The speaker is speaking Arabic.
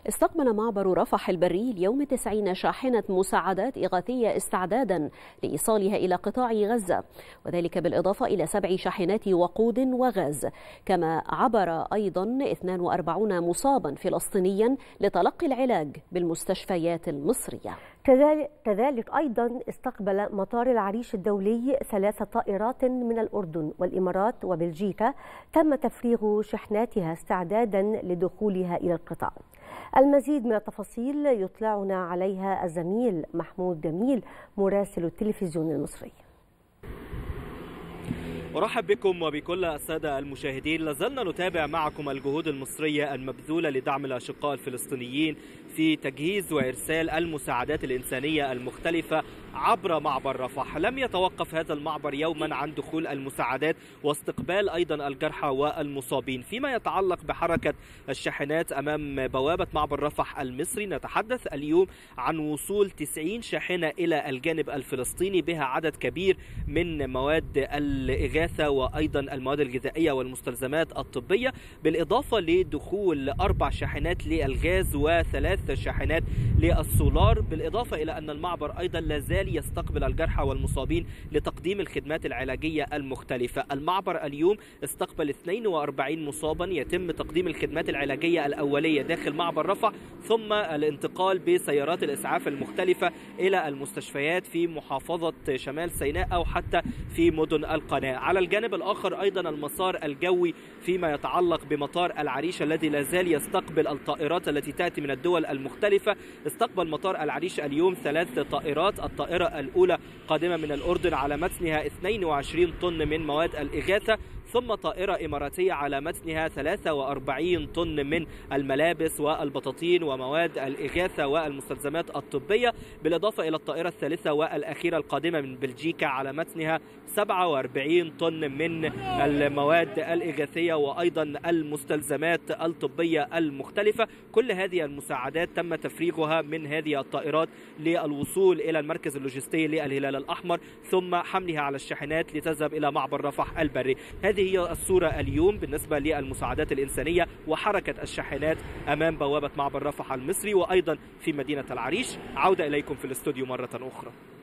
استقبل معبر رفح البري اليوم 90 شاحنة مساعدات إغاثية استعدادا لإيصالها إلى قطاع غزة، وذلك بالإضافة إلى 7 شاحنات وقود وغاز. كما عبر أيضا 42 مصابا فلسطينيا لتلقي العلاج بالمستشفيات المصرية. كذلك أيضا استقبل مطار العريش الدولي 3 طائرات من الأردن والإمارات وبلجيكا تم تفريغ شحناتها استعدادا لدخولها إلى القطاع. المزيد من التفاصيل يطلعنا عليها الزميل محمود جميل مراسل التلفزيون المصري. أرحب بكم وبكل السادة المشاهدين. لازلنا نتابع معكم الجهود المصرية المبذولة لدعم الأشقاء الفلسطينيين في تجهيز وإرسال المساعدات الإنسانية المختلفة عبر معبر رفح. لم يتوقف هذا المعبر يوما عن دخول المساعدات واستقبال أيضا الجرحى والمصابين. فيما يتعلق بحركة الشاحنات أمام بوابة معبر رفح المصري، نتحدث اليوم عن وصول 90 شاحنة إلى الجانب الفلسطيني بها عدد كبير من مواد الإغاثة وأيضا المواد الغذائية والمستلزمات الطبية، بالإضافة لدخول 4 شاحنات للغاز و3 شاحنات للسولار، بالإضافة إلى أن المعبر أيضا لازال يستقبل الجرحى والمصابين لتقديم الخدمات العلاجية المختلفة. المعبر اليوم استقبل 42 مصابا يتم تقديم الخدمات العلاجية الأولية داخل معبر رفح، ثم الانتقال بسيارات الإسعاف المختلفة إلى المستشفيات في محافظة شمال سيناء أو حتى في مدن القناة. على الجانب الآخر أيضا المسار الجوي فيما يتعلق بمطار العريش الذي لازال يستقبل الطائرات التي تأتي من الدول المختلفة. استقبل مطار العريش اليوم 3 طائرات. الطائرة الأولى قادمة من الأردن على متنها 22 طن من مواد الإغاثة، ثم طائرة إماراتية على متنها 43 طن من الملابس والبطاطين ومواد الإغاثة والمستلزمات الطبية، بالإضافة إلى الطائرة الثالثة والأخيرة القادمة من بلجيكا على متنها 47 طن من المواد الإغاثية وأيضا المستلزمات الطبية المختلفة. كل هذه المساعدات تم تفريغها من هذه الطائرات للوصول إلى المركز اللوجستي للهلال الأحمر، ثم حملها على الشاحنات لتذهب إلى معبر رفح البري. هذه هي الصورة اليوم بالنسبة للمساعدات الإنسانية وحركة الشاحنات أمام بوابة معبر رفح المصري وأيضا في مدينة العريش. عودة إليكم في الاستوديو مرة أخرى.